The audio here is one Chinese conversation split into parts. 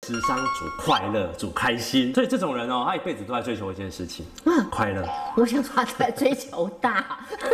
智商主快乐、主开心，所以这种人哦，他一辈子都在追求一件事情，快乐。 我想说他在追求大。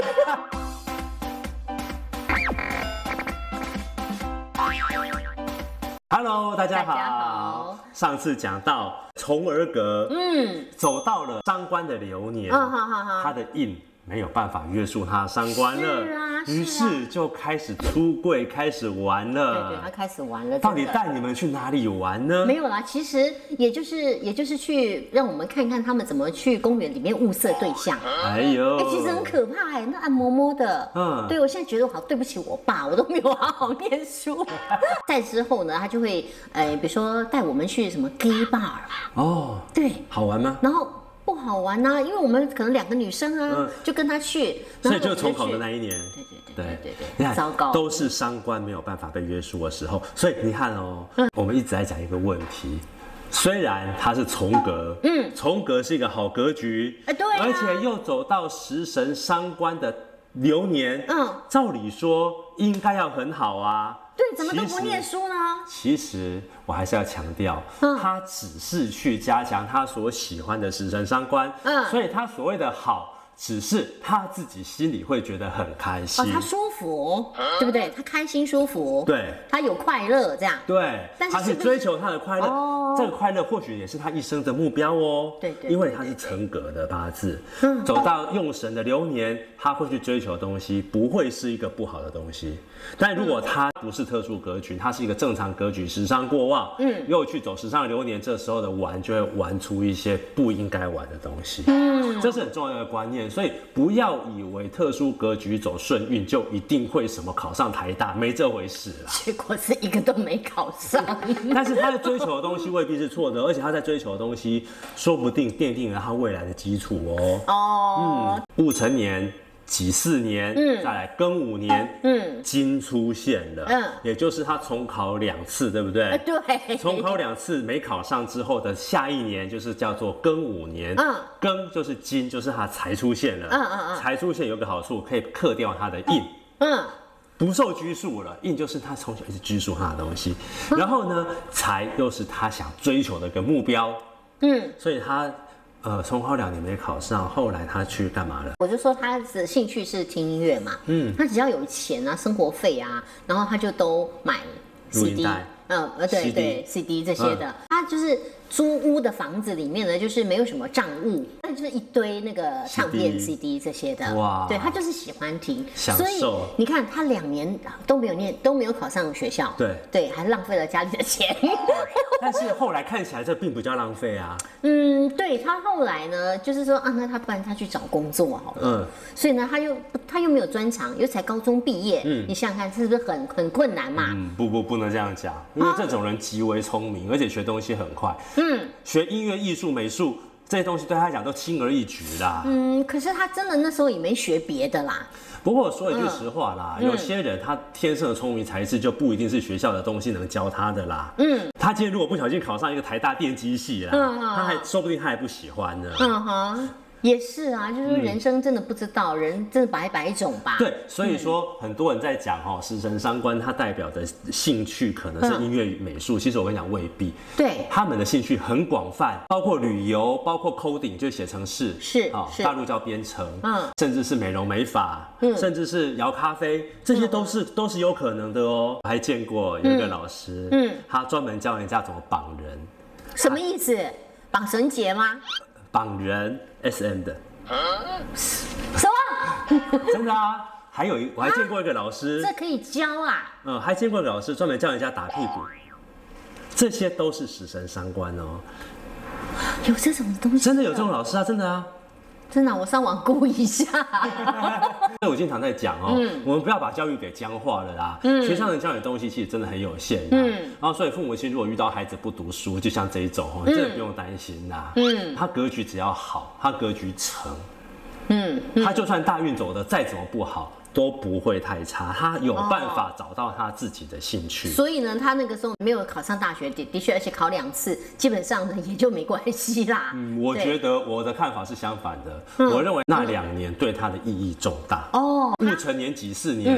Hello， 大家好。 大家好。 上次讲到重而格，走到了伤官的流年，他的印没有办法约束他的伤官了，于是就开始出柜，开始玩了。 对，他开始玩了。 到底带你们去哪里玩呢？ 没有啦，其实也就是去让我们看看他们怎么去公园里面物色对象。 哎呦， 其实很可怕哎，那暗摸摸的。对我现在觉得我好对不起我爸，我都没有好好念书。再之后呢，他就会比如说带我们去什么 gay bar。哦，对， 好玩吗？ 然后。不好玩啊，因为我们可能2个女生啊，就跟他去， 所以就是重考的那一年。 对， 你看， 糟糕， 都是伤官没有办法被约束的时候，所以你看哦，我们一直在讲一个问题，虽然它是重格，重格是一个好格局， 对， 而且又走到食神伤官的流年，照理说应该要很好啊。 对，怎么都不念书呢？ 其实我还是要强调，他只是去加强他所喜欢的食神伤官，所以他所谓的好，只是他自己心里会觉得很开心， 他舒服，对不对？他开心舒服， 对， 他有快乐这样， 对，他去追求他的快乐，这个快乐或许也是他一生的目标哦， 对， 因为他是成格的八字，走到用神的流年，他会去追求的东西，不会是一个不好的东西。但如果他不是特殊格局，他是一个正常格局，时伤过旺，又去走时伤的流年，这时候的玩就会玩出一些不应该玩的东西，这是很重要的观念。所以不要以为特殊格局走顺运就一定会什么考上台大，没这回事啦。 结果是一个都没考上。 但是他在追求的东西未必是错的，而且他在追求的东西说不定奠定了他未来的基础哦。戊辰年。己巳年，再来庚午年，金出现了，也就是他重考2次，对不对？ 对， 重考2次没考上之后的下一年就是叫做庚午年，庚就是金，就是他财出现了，财出现有个好处，可以克掉他的印，不受拘束了，印就是他从小一直拘束他的东西，然后呢，财又是他想追求的一个目标，所以他。重考2年没考上，后来他去干嘛了？ 我就说他的兴趣是听音乐嘛，他只要有钱啊，生活费啊，然后他就都买 CD， 对 CD 这些的，他就是租屋的房子里面呢，就是没有什么账务，那就是一堆那个唱片 CD 这些的，哇，对他就是喜欢听，所以你看他2年都没有念，都没有考上学校，对，还浪费了家里的钱。 但是后来看起来这并不叫浪费啊。 对他后来呢，就是说啊，那他不然他去找工作好了。所以呢，他又没有专长，又才高中毕业，你想想看是不是很困难嘛？ 不能这样讲，因为这种人极为聪明，而且学东西很快。学音乐、艺术、美术这些东西对他来讲都轻而易举啦。 可是他真的那时候也没学别的啦。 不过说一句实话啦，有些人他天生的聪明才智就不一定是学校的东西能教他的啦。他今天如果不小心考上一个台大电机系啦，他说不定他还不喜欢呢。 也是啊，就是说人生真的不知道，人真的百百种吧。 对，所以说很多人在讲食神伤官，它代表的兴趣可能是音乐与美术，其实我跟你讲未必。 对， 他们的兴趣很广泛，包括旅游，包括 coding 就写程式，大陆叫编程，甚至是美容美发，甚至是摇咖啡，这些都是有可能的哦。我还见过有一个老师，他专门教人家怎么绑人。 什么意思？绑绳结吗？ 绑人 SM 的， 什么？ 真的啊！我还见过一个老师， 这可以教啊。 还见过一个老师专门教人家打屁股，这些都是食神伤官哦。 有这种东西？ 真的有这种老师啊，真的啊。 真的，我上网估一下。 所以我经常在讲我们不要把教育给僵化了啦。学校能教你的东西其实真的很有限。然后所以父母亲如果遇到孩子不读书，就像这一种真的不用担心啦。他格局只要好，他格局成，他就算大运走的再怎么不好，都不会太差，他有办法找到他自己的兴趣。 所以呢，他那个时候没有考上大学，的确，而且考2次，基本上呢也就没关系啦。 我觉得我的看法是相反的，我认为那2年对他的意义重大。戊辰年、己巳年，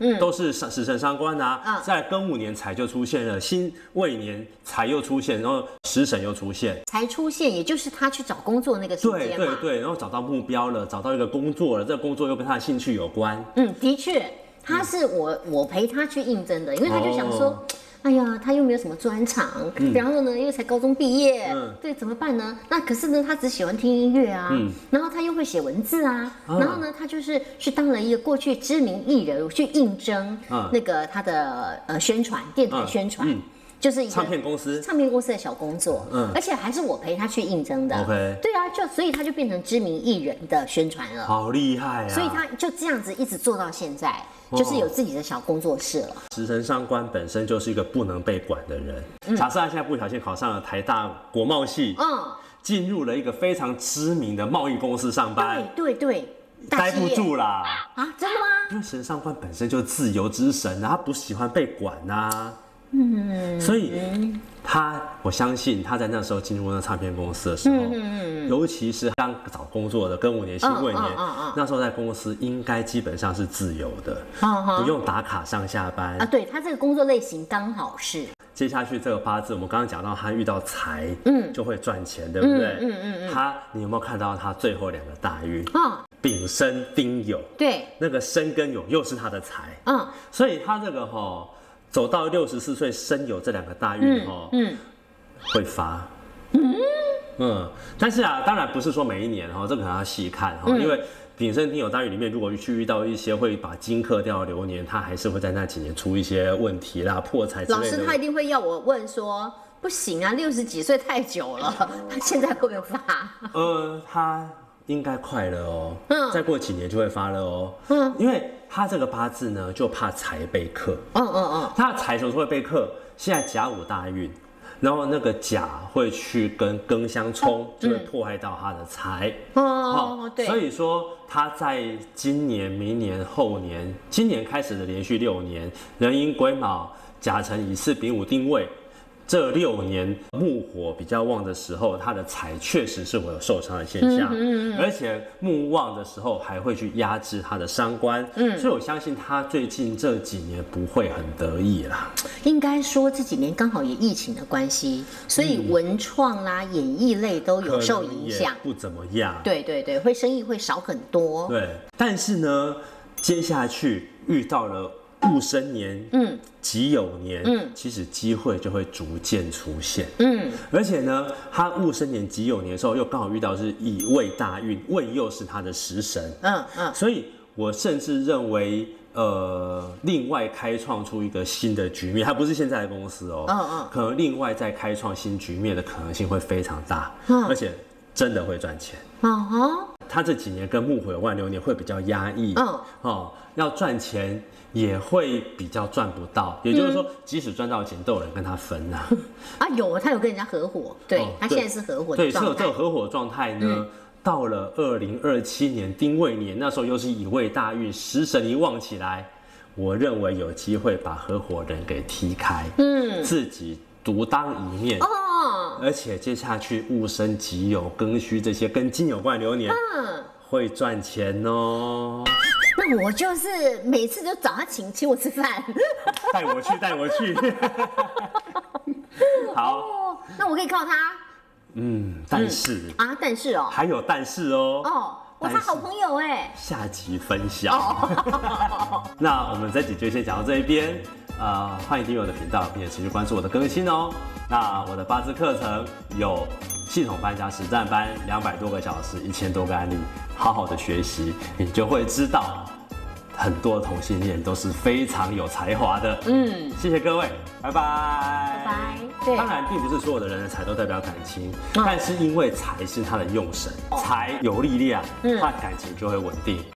都是食神伤官啊。在庚午年财就出现了，辛未年财又出现，然后食神又出现， 才出现，也就是他去找工作那个时间嘛。 对，然后找到目标了，找到一个工作了，这个工作又跟他的兴趣有关。 的确，他是我陪他去应征的，因为他就想说。哎呀，他又没有什么专长，然后呢，又才高中毕业，对，怎么办呢？那可是呢，他只喜欢听音乐啊，然后他又会写文字啊，然后呢，他就是去当了一个过去知名艺人，去应征那个他的宣传，电台宣传。就是一个唱片公司的小工作，而且还是我陪他去应征的。 OK， 对啊，所以他就变成知名艺人的宣传了， 好厉害啊！ 所以他就这样子一直做到现在，就是有自己的小工作室了。 食神伤官本身就是一个不能被管的人。假设他现在不小心考上了台大国贸系，进入了一个非常知名的贸易公司上班， 对。 待不住啦！ 啊，真的吗？ 因为食神伤官本身就是自由之神啊，他不喜欢被管啊。所以我相信他在那时候进入那唱片公司的时候，尤其是刚找工作的庚午年、辛未年，那时候在公司应该基本上是自由的，不用打卡上下班啊。对，他这个工作类型刚好是。 接下去这个八字，我们刚刚讲到他遇到财，就会赚钱，对不对？你有没有看到他最后2个大运？丙申丁酉， 对， 那个申跟酉又是他的财，所以他这个走到64岁申酉这2个大运会发，但是啊，当然不是说每一年这个可能要细看因为丙申丁酉大运里面，如果去遇到一些会把金克掉的流年，他还是会在那几年出一些问题啦、破财之类的。 老师他一定会要我问说，不行啊，60几岁太久了，他现在会不会发？ 他应该快了哦，再过几年就会发了哦，因为他这个八字呢，就怕财被克。他的财什么时候会被克？现在甲午大运，然后那个甲会去跟庚相冲，就会破坏到他的财。对。所以说他在今年、明年、后年，今年开始的连续6年，壬寅癸卯、甲辰、乙巳、丙午、丁未。这6年木火比较旺的时候，他的财确实是会有受伤的现象，而且木旺的时候还会去压制他的伤官，所以我相信他最近这几年不会很得意啦。 应该说这几年刚好也疫情的关系，所以文创啦、演艺类都有受影响， 不怎么样。 对，会生意会少很多。 对，但是呢，接下去遇到了戊申年、己酉年，其实机会就会逐渐出现。而且呢，他戊申年、己酉年的时候，又刚好遇到是乙未大运，未又是他的食神。所以我甚至认为，另外开创出一个新的局面，还不是现在的公司哦，可能另外再开创新局面的可能性会非常大，而且真的会赚钱。他这几年跟木火有关流年会比较压抑，要赚钱也会比较赚不到，也就是说，即使赚到钱，都有人跟他分呐。 有，他有跟人家合伙，对，他现在是合伙的状态。对， 是有这种合伙状态呢。到了2027年丁未年，那时候又是乙未大运，食神一旺起来，我认为有机会把合伙人给踢开，自己独当一面。而且接下去戊申、己酉、庚戌这些跟金有关的流年，会赚钱哦。 那我就是每次就找他请我吃饭， 带我去。好， 那我可以靠他。 但是但是还有但是他好朋友哎。 下集分享。那我们这集就先讲到这一边。欢迎订阅我的频道，并且持续关注我的更新哦。那我的八字课程有系统班加实战班，200多个小时，1000多个案例，好好的学习，你就会知道很多同性恋都是非常有才华的。谢谢各位，拜拜。 拜拜。对， 当然并不是所有的人的财都代表感情，但是因为财是他的用神，财有力量，他的感情就会稳定。